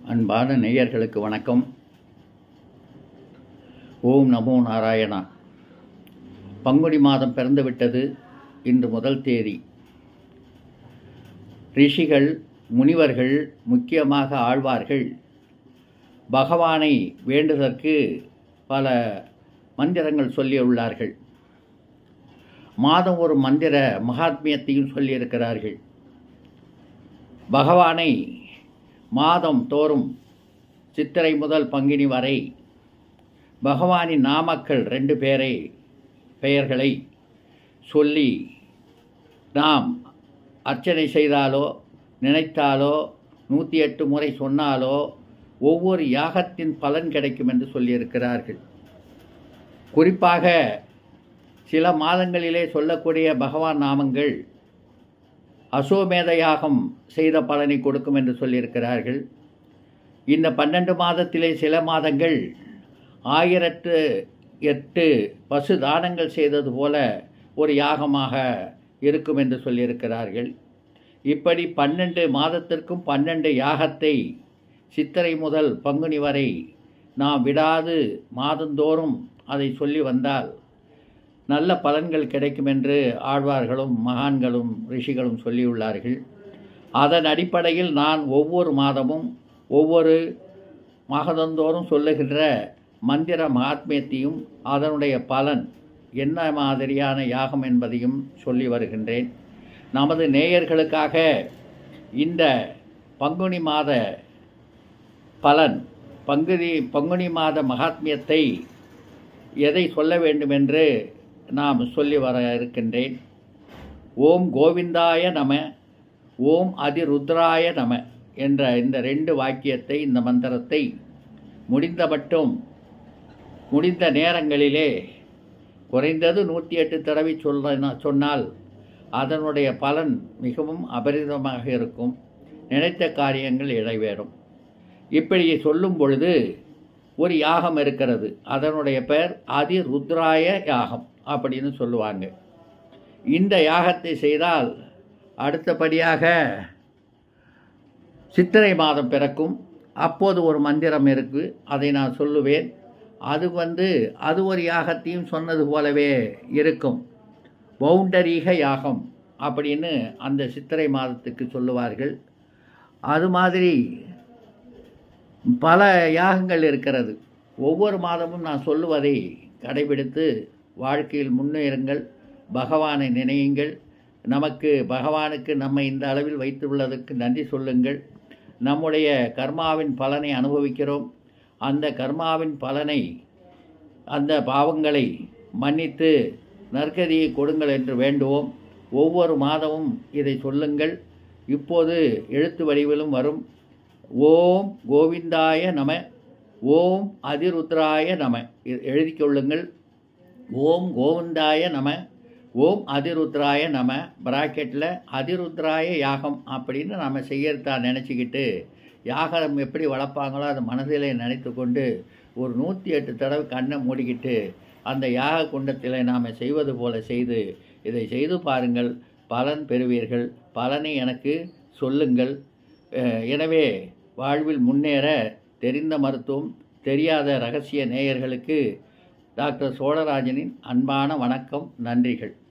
அன்பான நேயர்களுக்கு வணக்கம். ஓம் நமோ நாராயணா. பங்குனி மாதம் பிறந்துவிட்டது. இன்று முதல் தேதி. ரிஷிகள், முனிவர்கள், முக்கியமாக ஆழ்வார்கள் பகவானை வேண்டுதற்கு பல மந்திரங்கள் சொல்லியுள்ளார்கள். மாதம் ஒரு மந்திர மகாத்மியத்தையும் சொல்லியிருக்கிறார்கள். பகவானை மாதம் தோறும் சித்திரை முதல் பங்குனி வரை பகவானின் நாமக்கள் 2 பெயர்களை சொல்லி நாம் அர்ச்சனை செய்தாலோ நினைத்தாலோ 108 முறை சொன்னாலோ ஒவ்வொரு யாகத்தின் பலன் கிடைக்கும் என்று சொல்லியிருக்கிறார்கள். குறிப்பாக சில மாதங்களிலே சொல்லக்கூடிய பகவான் நாமங்கள் அசோமேத யாகம் செய்த பலனை கொடுக்கும் என்று சொல்லியிருக்கிறார்கள். இந்த 12 மாதத்திலே சில மாதங்கள் 1008 பசு தானங்கள் செய்தது போல ஒரு யாகமாக இருக்கும் என்று சொல்லியிருக்கிறார்கள். இப்படி 12 மாதத்திற்கும் 12 யாகத்தை சித்திரை முதல் பங்குனி வரை நாம் விடாது மாதந்தோறும் அதை சொல்லி வந்தால் நல்ல பலன்கள் கிடைக்கும் என்று ஆழ்வார்களும் மகான்களும் ரிஷிகளும் சொல்லியுள்ளார்கள். அதன் அடிப்படையில் நான் ஒவ்வொரு மாதமும் ஒவ்வொரு மாதந்தோறும் சொல்லுகின்ற மந்திர மகாத்மியத்தையும் அதனுடைய பலன் என்ன மாதிரியான யாகம் என்பதையும் சொல்லி வருகின்றேன். நமது நேயர்களுக்காக இந்த பங்குனி மாத பலன், பங்குனி மாத மகாத்மியத்தை எதை சொல்ல வேண்டும் என்று நாம் சொல்லி வர இருக்கின்றேன். ஓம் கோவிந்தாய நம, ஓம் அதிருத்ராய நம என்ற இந்த 2 வாக்கியத்தை, இந்த மந்திரத்தை முடிந்த நேரங்களிலே குறைந்தது 108 தடவை சொன்னால் அதனுடைய பலன் மிகவும் அபரிதமாக இருக்கும். நினைத்த காரியங்கள் நிறைவேறும். இப்படி சொல்லும் பொழுது ஒரு யாகம் இருக்கிறது. அதனுடைய பெயர் அதிருத்ராய யாகம் அப்படின்னு சொல்லுவாங்க. இந்த யாகத்தை செய்தால் அடுத்தபடியாக சித்திரை மாதம் பிறக்கும். அப்போது ஒரு மந்திரம் இருக்குது, அதை நான் சொல்லுவேன். அது ஒரு யாகத்தையும் சொன்னது போலவே இருக்கும். பௌண்டரீக யாகம் அப்படின்னு அந்த சித்திரை மாதத்துக்கு சொல்லுவார்கள். அது மாதிரி பல யாகங்கள் இருக்கிறது. ஒவ்வொரு மாதமும் நான் சொல்லுவதை கடைபிடித்து வாழ்க்கையில் முன்னேறுங்கள். பகவானை நினையுங்கள். பகவானுக்கு நம்மை இந்த அளவில் வைத்துள்ளதற்கு நன்றி சொல்லுங்கள். நம்முடைய கர்மாவின் பலனை அனுபவிக்கிறோம். அந்த கர்மாவின் பலனை, அந்த பாவங்களை மன்னித்து நற்கதியை கொடுங்கள் என்று வேண்டுவோம். ஒவ்வொரு மாதமும் இதை சொல்லுங்கள். இப்போது எழுத்து வடிவிலும் வரும். ஓம் கோவிந்தாய நம, ஓம் அதிருத்ராய நம எழுதி கொள்ளுங்கள். ஓம் கோவிந்தாய நம, ஓம் அதிருத்ராய நம, பிராக்கெட்டில் அதிருத்ராய யாகம் அப்படின்னு நம்ம செய்யறதா நினச்சிக்கிட்டு யாகம் எப்படி வளர்ப்பாங்களோ அதை மனதிலே நினைத்து கொண்டு ஒரு 108 தடவை கண்ணை மூடிக்கிட்டு அந்த யாக குண்டத்தில் நாம் செய்வது போல செய்து இதை செய்து பாருங்கள். பலன் பெறுவீர்கள். பலனை எனக்கு சொல்லுங்கள். எனவே வாழ்வில் முன்னேற தெரிந்த மருத்துவம், தெரியாத ரகசிய நேயர்களுக்கு டாக்டர் சோழராஜனின் அன்பான வணக்கம், நன்றிகள்.